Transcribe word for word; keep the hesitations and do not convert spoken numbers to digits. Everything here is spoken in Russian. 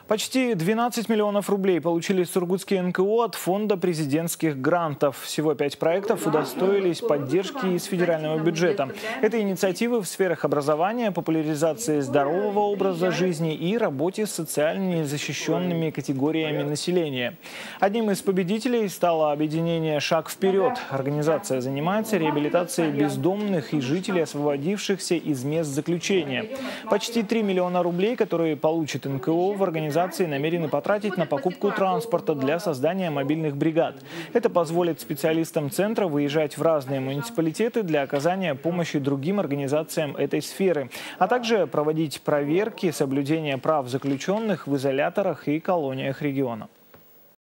Почти двенадцать миллионов рублей получили сургутские эн ка о от фонда президентских грантов. Всего пять проектов удостоились поддержки из федерального бюджета. Это инициативы в сферах образования, популяризации здорового образа жизни и работе с социально незащищенными категориями населения. Одним из победителей стало объединение «Шаг вперед». Организация занимается реабилитацией бездомных и жителей, освободившихся из мест заключения. Почти три миллиона рублей, которые получит эн ка о, в организации намерены потратить на покупку транспорта для создания мобильных бригад. Это позволит специалистам центра выезжать в разные муниципалитеты для оказания помощи другим организациям этой сферы, а также проводить проверки соблюдения прав заключенных в изоляторах и колониях региона.